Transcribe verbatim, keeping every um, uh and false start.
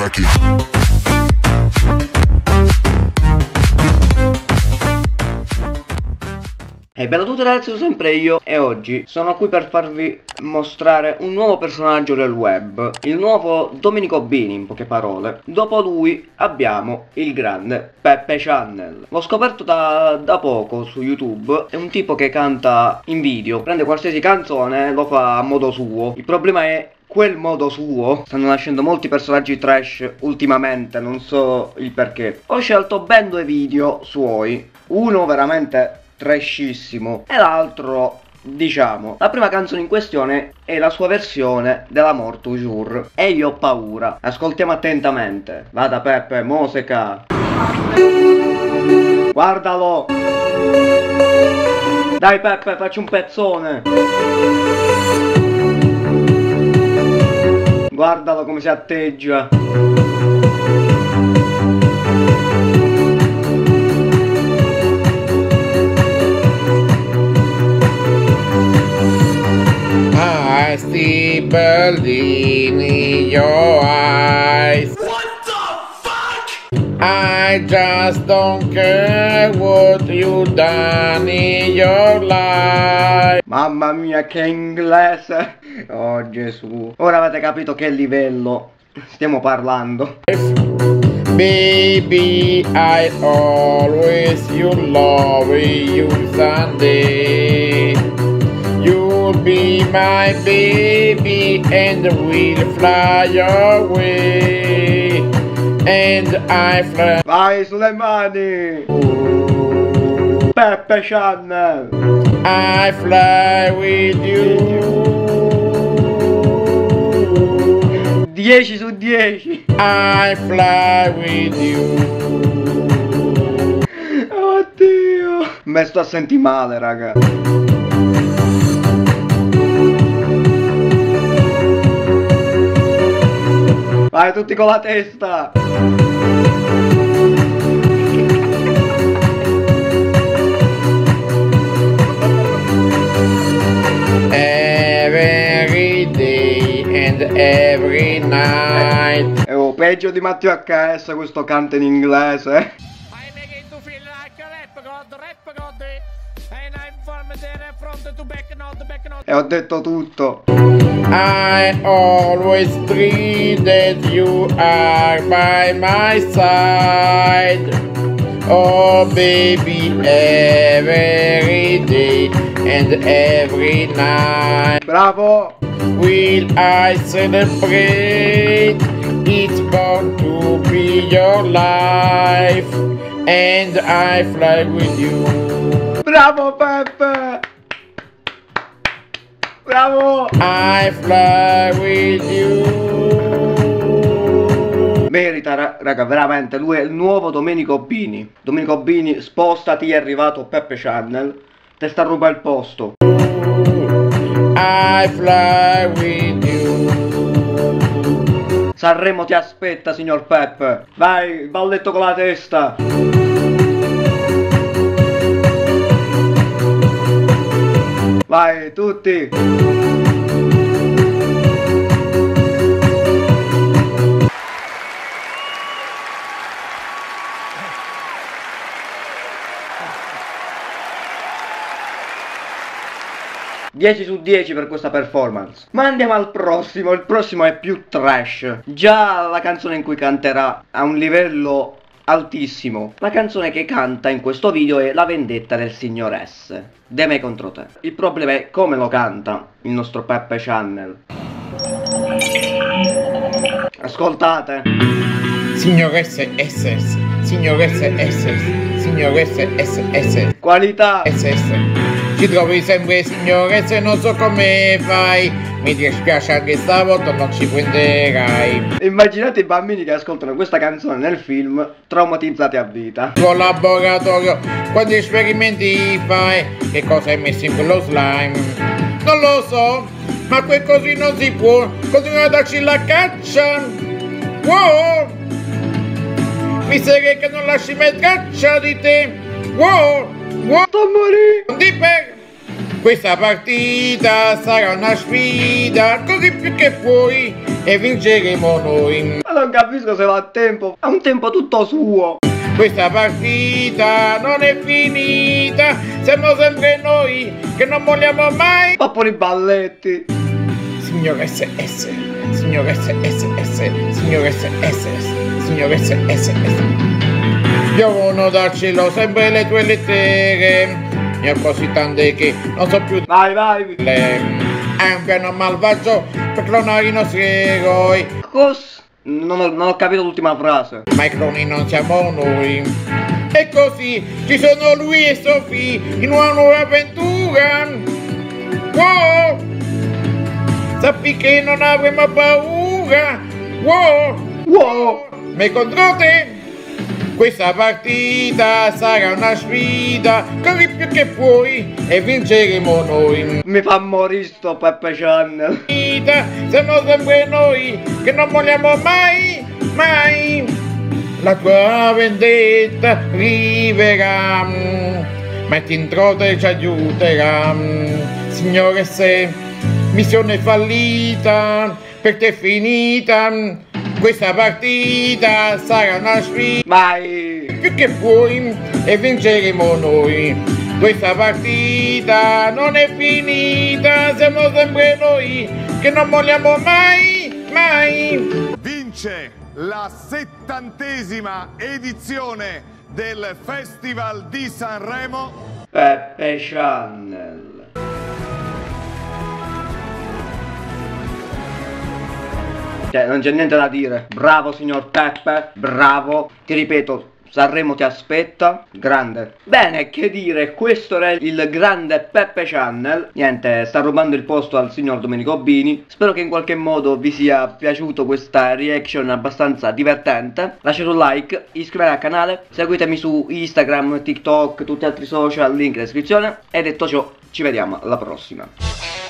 Jackie. Ehi, bella a tutti ragazzi, sono sempre io e oggi sono qui per farvi mostrare un nuovo personaggio del web, il nuovo Domenico Bini, in poche parole. Dopo lui abbiamo il grande Peppe Channel. L'ho scoperto da, da poco su YouTube, è un tipo che canta in video, prende qualsiasi canzone e lo fa a modo suo. Il problema è quel modo suo. Stanno nascendo molti personaggi trash ultimamente, non so il perché. Ho scelto ben due video suoi, uno veramente trashissimo e l'altro, diciamo, la prima canzone in questione è la sua versione della Mort Toujours e io ho paura. Ascoltiamo attentamente. Vada Peppe, musica. Guardalo. Dai Peppe, facci un pezzone. Guardalo come si atteggia. I see Berlin in your eyes. What the fuck? I just don't care what you done in your life. Mamma mia che inglese. Oh Gesù. Ora avete capito che livello stiamo parlando. Baby, I always you love you Sunday. You'll be my baby and we'll fly away. And I fly. Vai sulle mani. Peppe Channel. I fly with you. dieci su dieci. I fly with you. Oddio. Me sto a sentire male, raga. Vai tutti con la testa. Every day and every night. È oh, peggio di Matteo H S questo canta in inglese. I begin to feel like a rap god, rap god, and I'm from the front to back, not the back, not. E ho detto tutto. I always dream that you are by my side. Oh baby, every day and every night. Bravo. Will I celebrate? It's born to be your life, and I fly with you. Bravo Peppe. Bravo. I fly with you. Merita, ra raga, veramente, lui è il nuovo Domenico Bini. Domenico Bini, spostati, è arrivato Peppe Channel. Te sta a rubare il posto. I fly with you. Sanremo ti aspetta, signor Peppe. Vai, balletto con la testa. Vai, tutti. dieci su dieci per questa performance. Ma andiamo al prossimo. Il prossimo è più trash. Già la canzone in cui canterà ha un livello altissimo. La canzone che canta in questo video è La vendetta del signor S. De me contro te. Il problema è come lo canta il nostro Peppe Channel. Ascoltate. Signoresse S S, signoresse S S, signoresse S S. Qualità. S S. Ci trovi sempre signoresse, non so come fai. Mi dispiace anche stavolta, non ci prenderai. Immaginate i bambini che ascoltano questa canzone nel film, traumatizzati a vita. Tuo laboratorio, quanti esperimenti fai? Che cosa hai messo in quello slime? Non lo so, ma quel così non si può. Continua a darci la caccia. Wow! Mi sa che non lasci mai traccia di te. Wow! Wow! Sto a morire. Non ti per... Questa partita sarà una sfida, così più che puoi, e vinceremo noi. Ma non capisco se va a tempo, ha un tempo tutto suo. Questa partita non è finita, siamo sempre noi che non molliamo mai. Fa pure i balletti. Signore S S, signore S S, signore S S, signore S S. Piovono dal cielo sempre le tue lettere, ne ho così tante che non so più. Vai, vai. Le... È un piano malvagio per clonare i nostri eroi. Cos... Non ho, non ho capito l'ultima frase. Ma i cloni non siamo noi. E così ci sono lui e Sophie in una nuova avventura. Wow! Sappi che non avremo paura. Wow! Wow! Ma contro te questa partita sarà una sfida, corri più che puoi e vinceremo noi. Mi fa morire sto Peppe Channel. Siamo sempre noi che non molliamo mai, mai. La tua vendetta arriverà, ma ti introita e ci aiuterà. Signore, se missione fallita, per te è finita. Questa partita sarà una sfida, Vai! più che puoi e vinceremo noi. Questa partita non è finita, siamo sempre noi che non molliamo mai, mai. Vince la settantesima edizione del Festival di Sanremo Peppe Channel. Cioè, non c'è niente da dire. Bravo signor Peppe, bravo. Ti ripeto, Sanremo ti aspetta. Grande. Bene, che dire, questo era il grande Peppe Channel. Niente, sta rubando il posto al signor Domenico Bini. Spero che in qualche modo vi sia piaciuto questa reaction abbastanza divertente. Lasciate un like, iscrivetevi al canale, seguitemi su Instagram, TikTok, tutti gli altri social, link in descrizione. E detto ciò, ci vediamo alla prossima.